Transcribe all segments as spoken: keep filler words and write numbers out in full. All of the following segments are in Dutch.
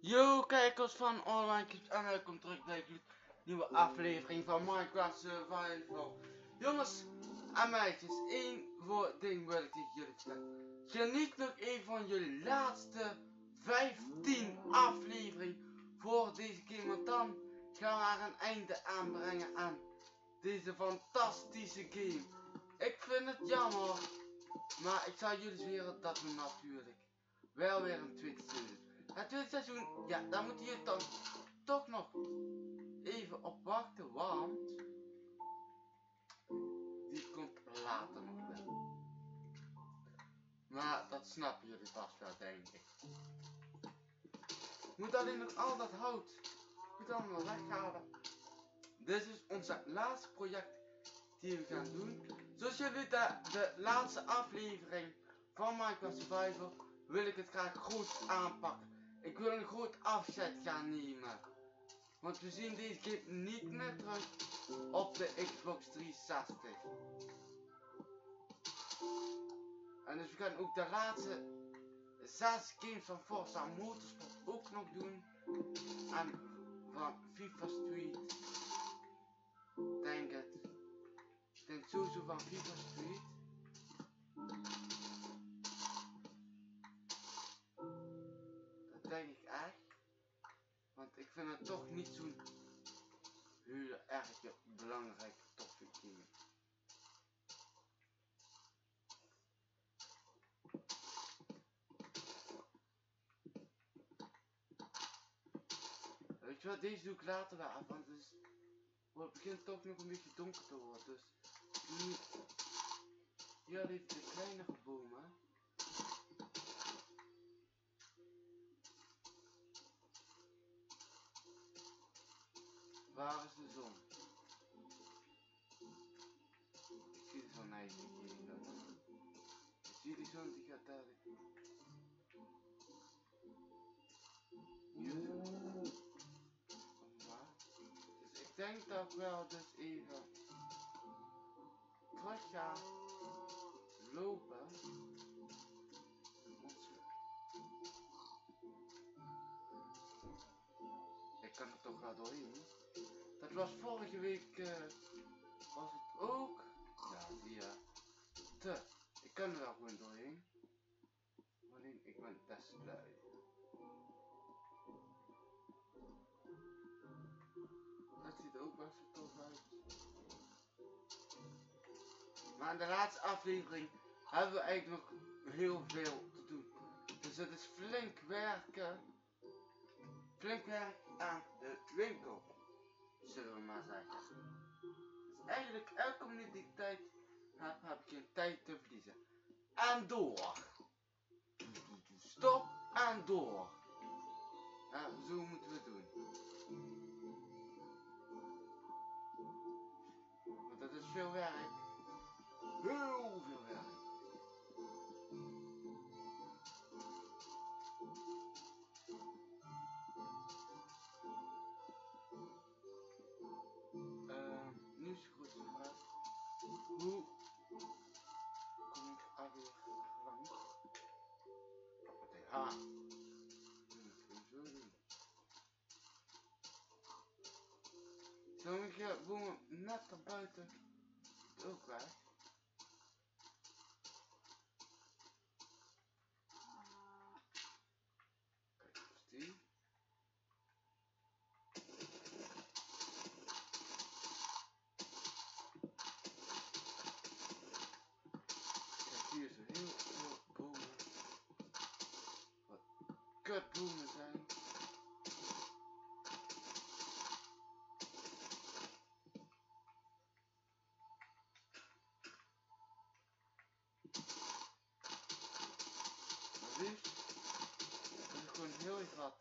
Yo kijkers van Online Cubes en welkom terug bij een nieuwe aflevering van Minecraft Survival. Jongens en meisjes, één voor ding wil ik tegen jullie vertellen. Geniet nog even van jullie laatste vijftien afleveringen voor deze game, want dan gaan we er een einde aanbrengen aan deze fantastische game. Ik vind het jammer, maar ik zal jullie zweren dat we natuurlijk wel weer een tweede seizoen. Het tweede seizoen, ja, daar moeten jullie dan toch nog even op wachten, want die komt later nog wel. Maar dat snappen jullie vast wel, denk ik. Moet alleen nog al dat hout, moet allemaal weghalen. Dit is onze laatste project die we gaan doen. Zoals jullie de, de laatste aflevering van Minecraft Survival wil ik het graag groot aanpakken. Ik wil een groot afzet gaan nemen. Want we zien deze game niet meer terug op de Xbox driehonderdzestig. En dus we gaan ook de laatste zes games van Forza Motorsport ook nog doen. En van FIFA Street. Denk het. Ik denk sowieso van FIFA Street. Dat denk ik echt. Want ik vind het toch niet zo'n heel erg belangrijk toffe game. Weet je wat, deze doe ik later wel af, want het, is, het begint toch nog een beetje donker te worden. Dus nu, hier even de kleinere bomen. Waar is de zon? Ik zie de zon eigenlijk niet. Ik zie die zon, die gaat dadelijk. Hier is het. Dus ik denk dat ik wel dus even terug ga lopen. Ik kan er toch wel doorheen. Dat was vorige week, uh, was het ook. Ja, zie je. Te, ik kan er wel gewoon doorheen. Alleen ik ben best blij. Dat ziet er ook best wel tof uit. Maar in de laatste aflevering hebben we eigenlijk nog heel veel te doen. Dus het is flink werken. Flink werk aan de winkel. Zullen we maar zeggen. Dus eigenlijk elke minuut die ik tijd heb, heb ik geen tijd te verliezen. En door. Stop en door. Ja, zo moeten we het doen. Want dat is veel werk. Heel veel werk. Uh, nu is het goed vraag. Hoe kom ik alweer langs? Ha. Sommige bomen net erbuiten ook weg. Kijk, dat is die. Kijk, hier is er heel veel bomen. Wat kutbomen zijn. Liefst, dat is gewoon heel erg wat.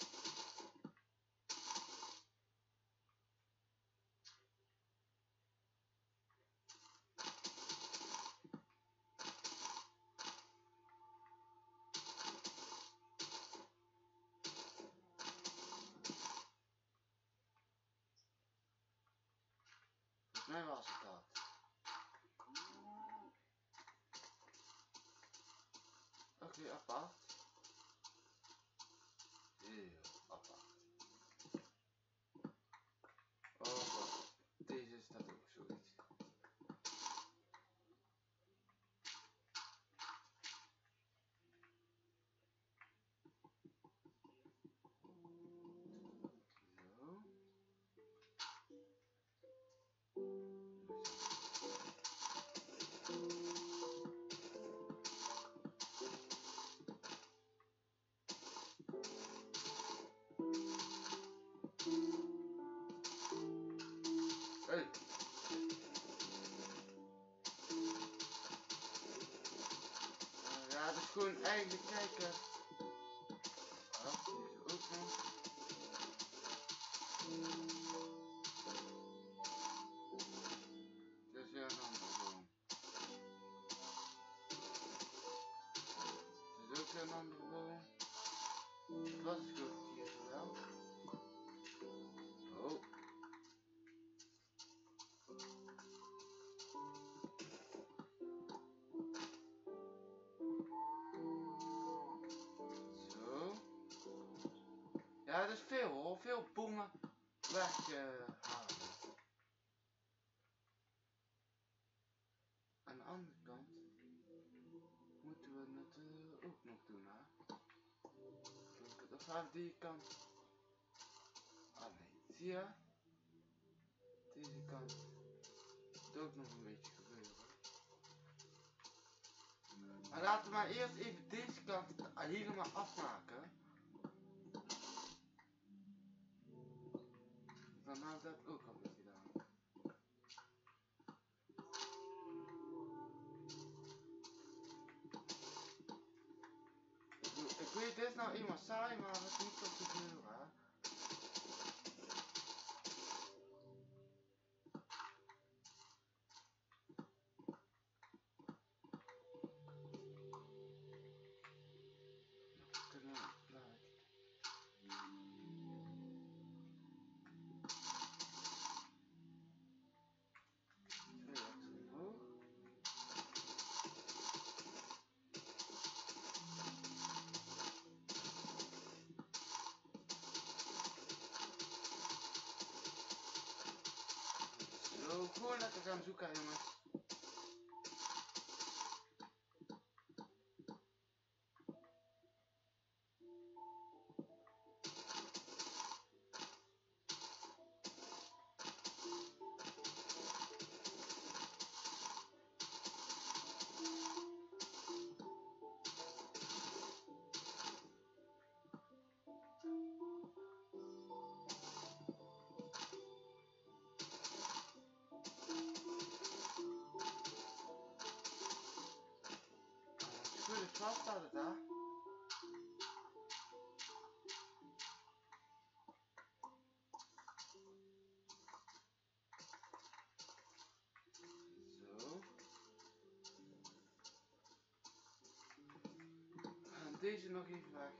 Volgens mij was het dat. Oké, okay, apart. Heel gewoon eigenlijk kijken. Oh, deze ook nog. Dus ja, dan gewoon. Dit is ook een andere boom. Wat is goed hier wel? Oh. Zo. Ja, dat is veel hoor. Veel bomen weghalen. Aan de andere kant moeten we het uh, ook nog doen, hè? Of aan die kant. Ah nee, zie je? Deze kant moet ook nog een beetje gebeuren. Maar laten we maar eerst even deze kant helemaal afmaken. Dan heb ik dat ook al weer gedaan. Ik, ik weet, dit is nou eenmaal saai, maar het moet toch gebeuren, hè? Zo, gewoon lekker gaan zoeken, jongens. Wat staat het daar? Zo. En deze nog even weg.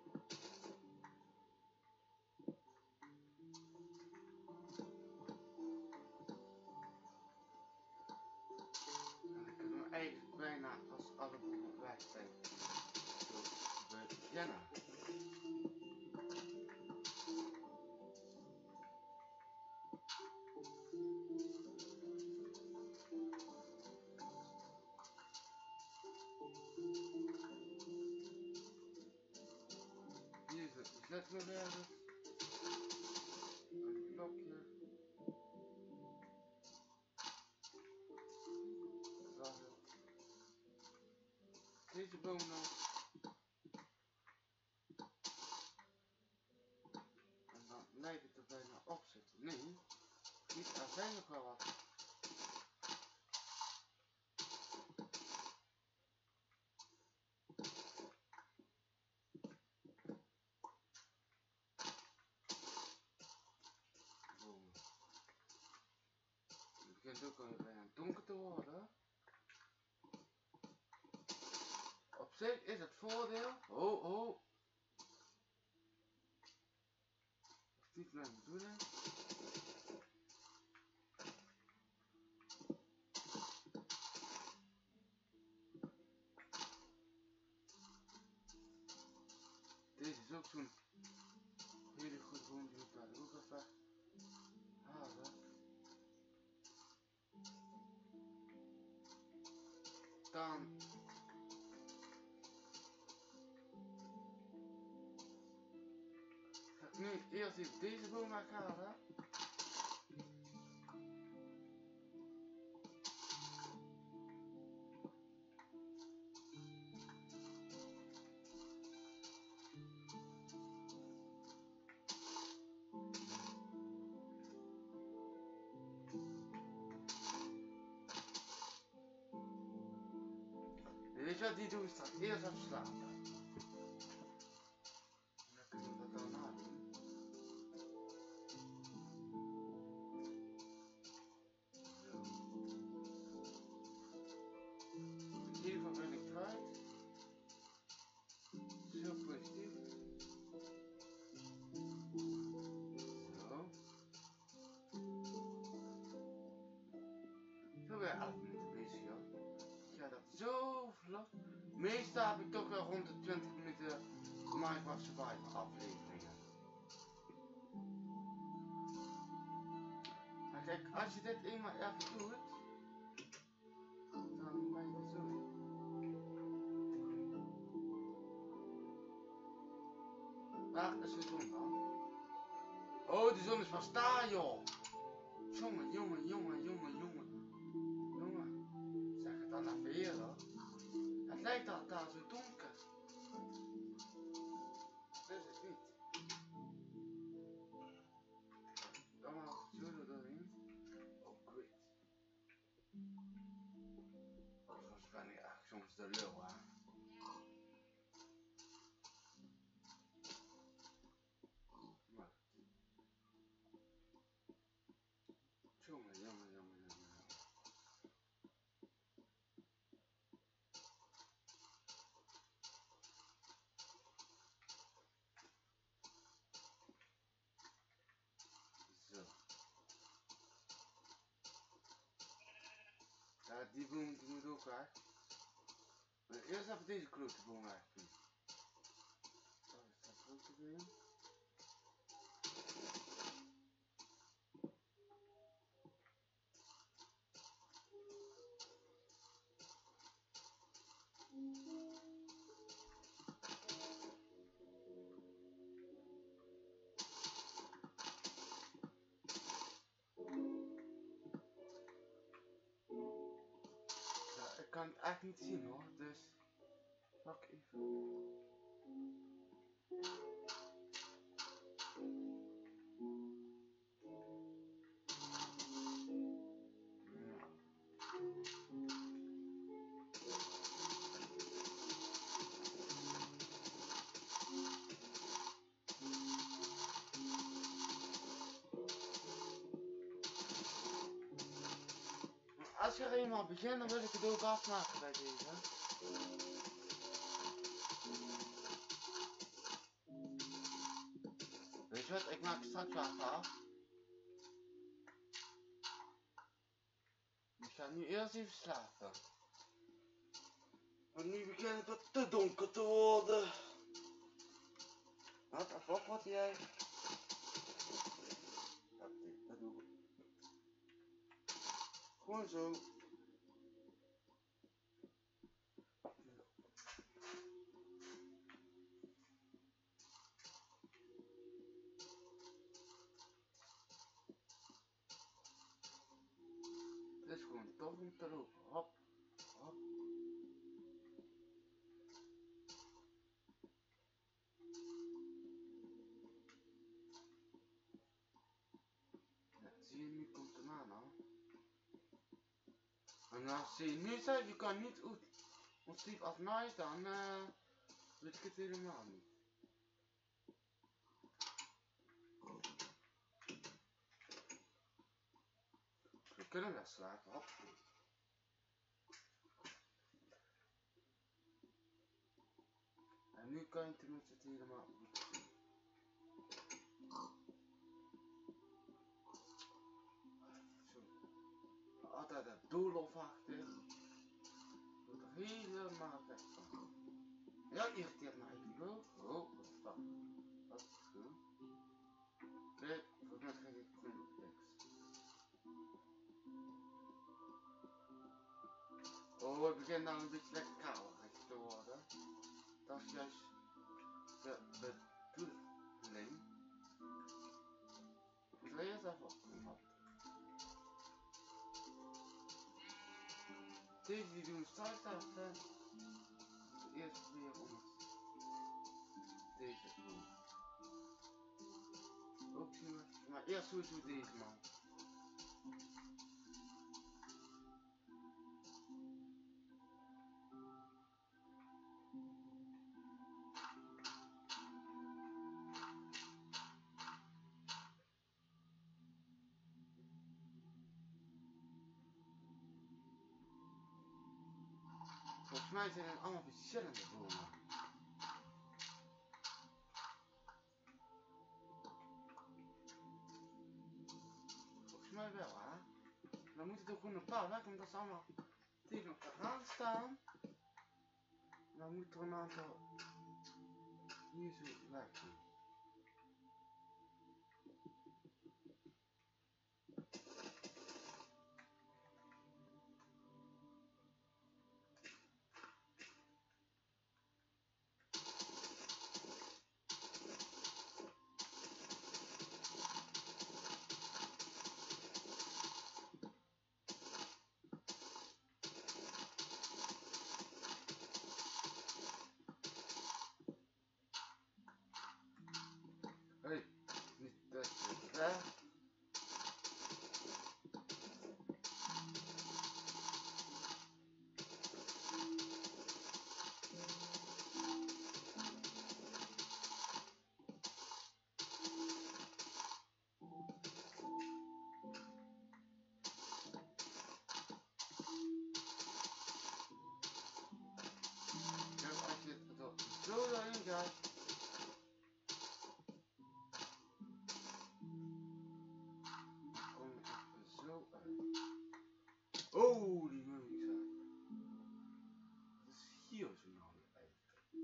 En dan kunnen we eigenlijk bijna als alle bomen weg zijn. Zo beginnen. Hier is het net nog ergens. Een knopje. Dat is het. Deze boom nog. En dan lijkt het er bijna op zitten. Nee, niet, er zijn nog wel wat. Bomen. Het begint ook alweer bijna donker te worden. Op zich is het voordeel. Oh, oh. Dat is niet mijn bedoeling. Deze is ook zo'n hele goede boom, die moet daar ook even halen. Dan ga ik nu eerst even deze boom weghalen. Weet je wat, die doen we straks. Eerst even slapen. Dan kunnen we dat daarna doen. Zo. In ieder geval ben ik eruit. Zo positief. Zo. Zo weer acht minuten bezig, joh. Ja, dat zo vlot. Meestal heb ik toch wel rond de twintig minuten Minecraft Survival afleveringen. Maar kijk, als je dit eenmaal even doet, dan ben je er zo in. Waar is de zon dan? Oh, de zon is vast daar, joh! Jongen, jongen, jongen, jongen, jongen. Jongen, zeg het dan even eerder. Het lijkt dat daar zo donker. Dat is het niet. Dan haal ik het zo er doorheen. Oh, great. Soms ben ik echt soms de lul, hè. Maar. Jongen, jongen, jongen, jongen. Zo. Ja, die boom die moet ook weg. Maar eerst even deze klote boom weg doen. Zo, is dat klote boom? Ja, ik kan het echt niet zien hoor, dus wacht even. Als je er eenmaal begint, dan wil ik het ook afmaken bij deze. Weet je wat, ik maak het straks wel even af. Ik ga nu eerst even slapen. Want nu begint het te donker te worden. Wat, even op wat jij. Dat, dat doe ik. Gewoon zo. Het is gewoon tof om te lopen. Hop, hop. Ja, zie je, nu komt de maan al. En als je nu zegt, je kan niet uit. Want Steve als nice, dan uh, weet ik het helemaal niet. We kunnen wel slapen, hop. En nu kan je tenminste het helemaal goed zien. Zo. Altijd dat doolhof achter. Wordt er helemaal weg van. Ja, irriteert me eigenlijk ook. Oh, wat is dat? Wat is dat? Kijk, volgens mij krijg ik groen niks. Oh, het begint nou een beetje lekker kouderig te worden. Dat is juist de bedoeling. Ik wil eerst even opkomen. Deze die doen straks even. Eerst weer om het. Deze doen. Ook zien, maar eerst sowieso deze man. mij zijn het allemaal verschillende bomen. Volgens mij wel, hè? Dan moet het ook gewoon een paar weg, want dat is allemaal tegen elkaar aan staan. Dan moet er een aantal hier zo weg doen. Hey, niet dat je het hè? Kijk, als je het er zo doorheen gaat. Dan kom je echt zo uit. Oh, die moet ik zeggen. Dat is hier zo nou eigenlijk.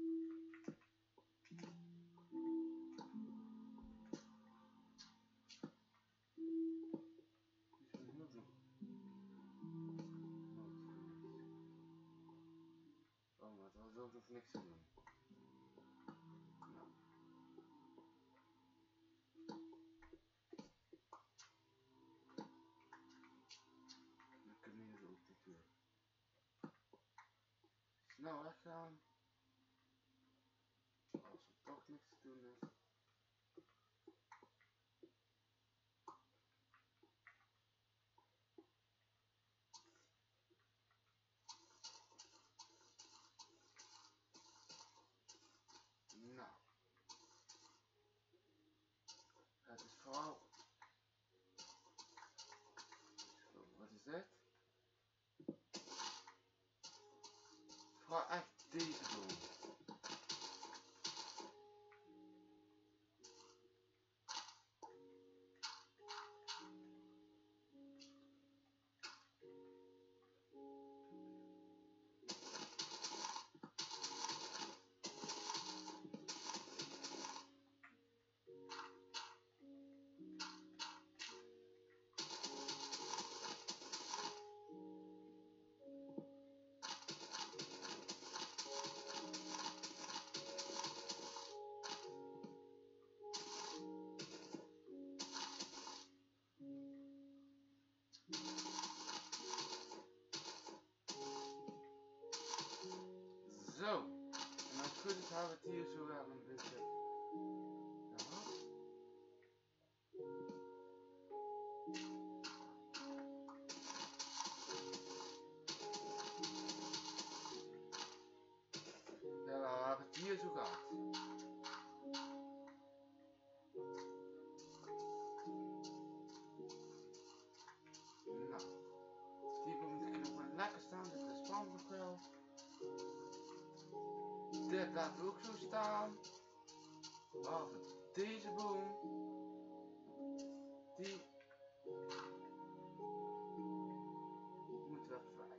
Dus we moeten nog. Oh, maar dat was ook nog niks te doen. Nou. Dan kunnen we hier ook dit weer snel weggaan. Als er toch niks te doen is. Nou. Het is vooral. Zo, wat is dit? Vooral echt deze boom. Zo. En als het goed is, hebben we het hier zo wel een beetje. Ja. Ja, we hebben het hier zo gehad. Nou. Die boom die kunnen gewoon lekker staan. Dit respawnt nog wel. Dit laten we ook zo staan. Behalve deze boom. Die moet wel weg.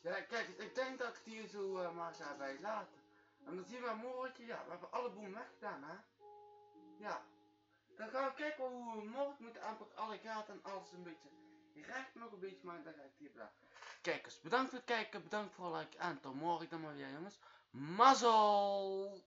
Ja, kijk, ik denk dat ik het hier zo uh, maar ga bij laten. En dan zien we morgen, ja, we hebben alle boel weggedaan, hè. Ja. Dan gaan we kijken hoe we morgen moeten aanpakken, alle gaten en alles een beetje recht nog een beetje, maar dan ga ik het hier blijven. Kijkers, bedankt voor het kijken, bedankt voor het liken en tot morgen dan maar weer, jongens. Mazzel!